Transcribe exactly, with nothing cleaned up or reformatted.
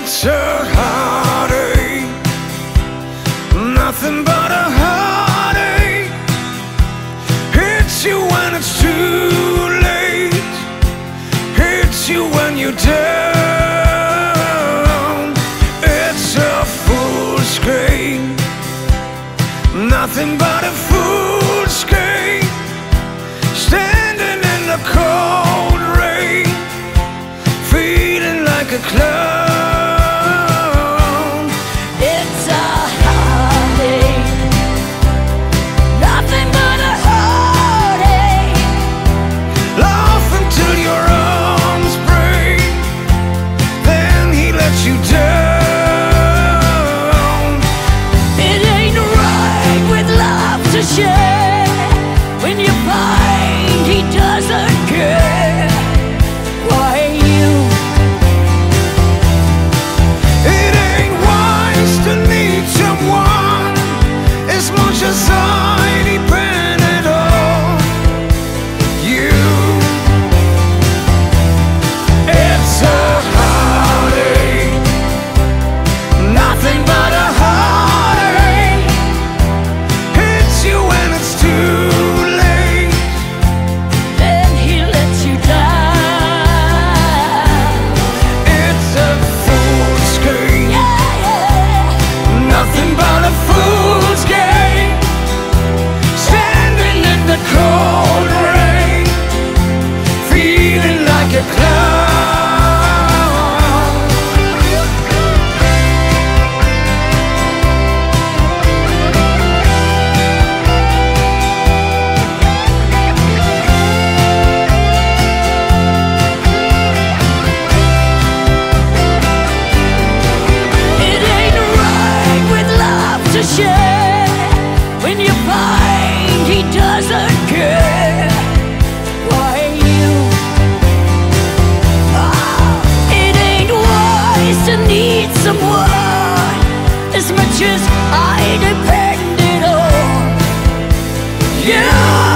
It's a heartache, nothing but a heartache. Hits you when it's too late, hits you when you're down. It's a fool's game, nothing but a fool's game. Standing in the cold rain, feeling like a clown. It's a heartache, nothing but a heartache. Laugh until your arms break, then he lets you down. It ain't right with love to share when you find he doesn't care. Why you? It ain't wise to need someone as much as I depended on you. It's a heartache, nothing but a heartache. Hits you when it's too late, Then he lets you down. it's a fool's game, Yeah, yeah. nothing but a fool's game. Standing in the cold rain, feeling like a clown. It ain't right with love to share when you find he doesn't care. Why you? Oh, it ain't wise to need someone as much as I depended on you.